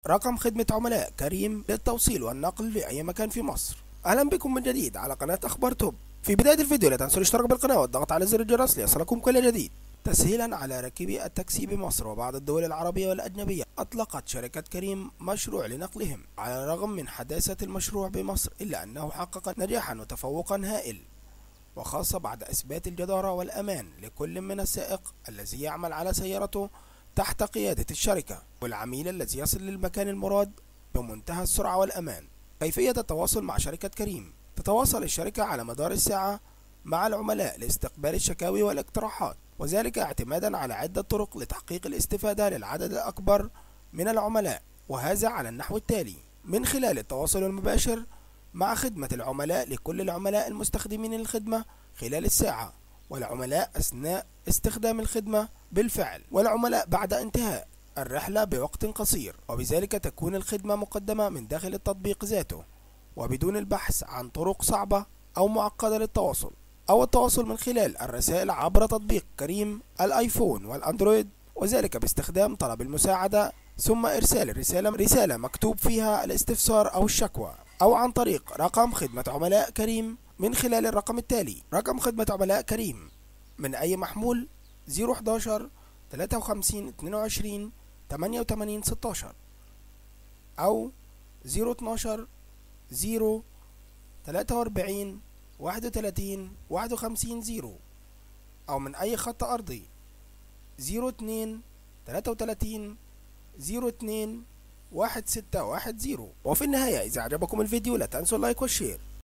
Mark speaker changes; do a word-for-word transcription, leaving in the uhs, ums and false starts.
Speaker 1: رقم خدمة عملاء كريم للتوصيل والنقل في أي مكان في مصر. أهلا بكم من جديد على قناة أخبار توب. في بداية الفيديو لا تنسوا الاشتراك بالقناة والضغط على زر الجرس ليصلكم كل جديد. تسهيلا على راكبي التاكسي بمصر وبعض الدول العربية والأجنبية، أطلقت شركة كريم مشروع لنقلهم. على الرغم من حداثة المشروع بمصر إلا أنه حقق نجاحا وتفوقا هائل، وخاصة بعد إثبات الجدارة والأمان لكل من السائق الذي يعمل على سيارته تحت قيادة الشركة، والعميل الذي يصل للمكان المراد بمنتهى السرعة والأمان. كيفية التواصل مع شركة كريم؟ تتواصل الشركة على مدار الساعة مع العملاء لاستقبال الشكاوي والاقتراحات، وذلك اعتمادا على عدة طرق لتحقيق الاستفادة للعدد الأكبر من العملاء، وهذا على النحو التالي: من خلال التواصل المباشر مع خدمة العملاء لكل العملاء المستخدمين للخدمة خلال الساعة، والعملاء أثناء استخدام الخدمة بالفعل، والعملاء بعد انتهاء الرحلة بوقت قصير، وبذلك تكون الخدمة مقدمة من داخل التطبيق ذاته وبدون البحث عن طرق صعبة أو معقدة للتواصل، أو التواصل من خلال الرسائل عبر تطبيق كريم الآيفون والأندرويد، وذلك باستخدام طلب المساعدة ثم إرسال الرسالة رسالة مكتوب فيها الاستفسار أو الشكوى، أو عن طريق رقم خدمة عملاء كريم من خلال الرقم التالي: رقم خدمة عملاء كريم من أي محمول صفر حداشر تلاتة وخمسين اتنين وعشرين تمانية وتمانين ستاشر، أو صفر اتناشر صفر تلاتة وأربعين واحد وتلاتين واحد وخمسين صفر، أو من أي خط أرضي صفر اتنين تلاتة وتلاتين صفر اتنين واحد ستة واحد صفر. وفي النهاية إذا أعجبكم الفيديو لا تنسوا اللايك والشير.